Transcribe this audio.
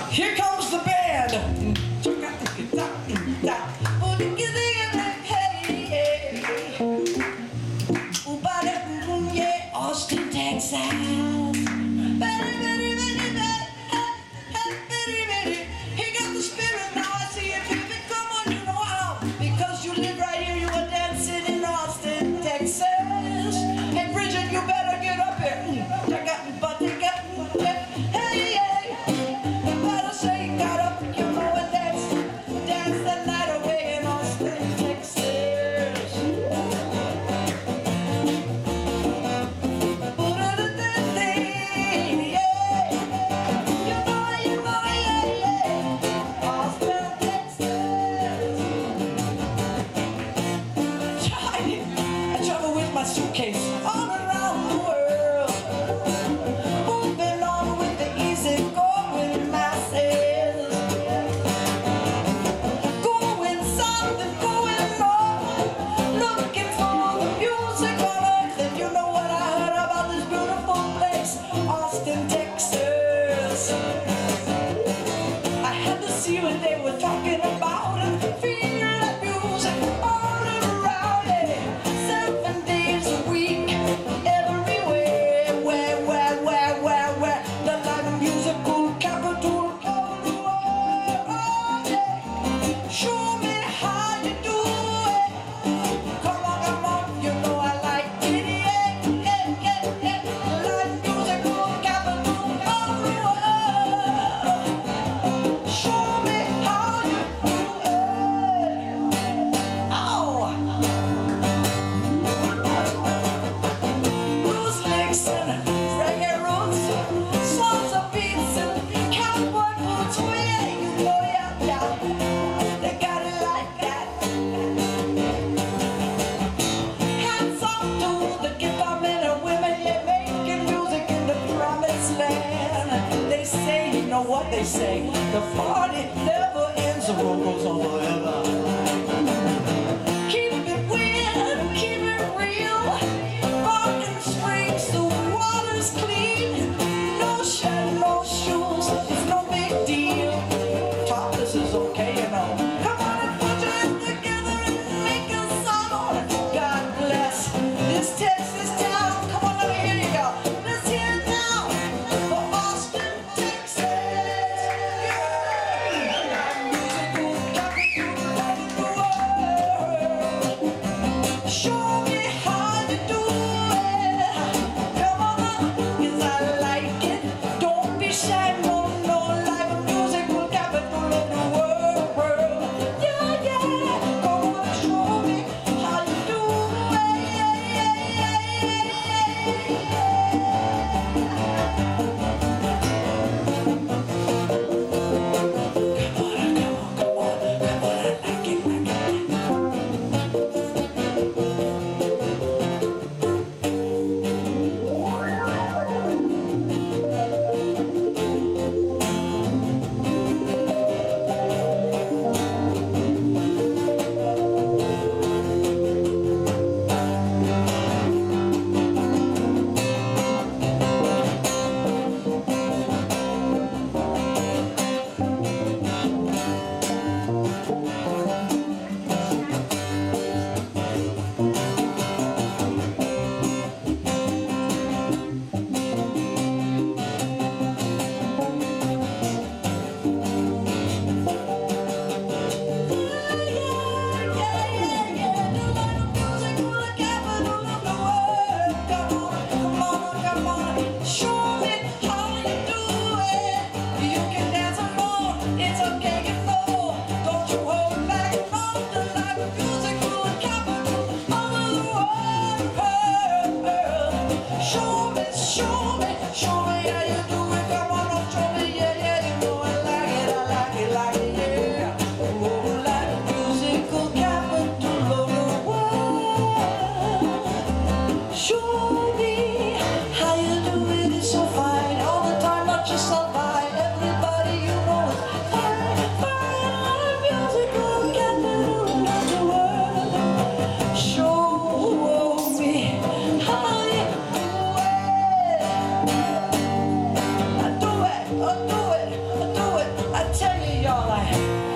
Here comes the band. Austin, Texas. He got the spirit now. I see it, baby. Come on, you know how. Because you live right here, you are dancing in Austin, Texas. Hey, Bridget, you better get up here. Hey, you better say you got up, you know, and dance the night away in Austin, Texas. My suitcase all around the world, moving on with the easy-going masses, going south and going north, looking for the music on earth. And you know what I heard about this beautiful place, Austin, Texas. I had to see what they were talking about and feel that music all around it. 7 days a week, everywhere, where the live musical capital of the world. Yeah. Show me how you do it. Come on, you know I like it. Yeah. Live musical capital of the world. Show me how you do it. Oh. Blues licks and reggae roots, songs of beats and cowboy boots. Oh yeah, you know, yeah, they got it like that. Hands off to the guitar men and women, yeah, making music in the promised land. They say, you know what they say, the party never ends, the road goes on forever. Keep it weird, keep it real. Barking springs, the water's clean. No shirt, no shoes, it's no big deal. Topless is okay, you know. Come on and put your hands together and make a song. God bless this Texas town. Come on, let me hear you go. Let's hear it now for Austin, Texas. Musical capital of the world. Show me how you do it. Come on, 'cause I like it. Don't be shy, no live musical capital of the world. Yeah. Come on, show me how you do Come on, I like it. do it. tell you, you're like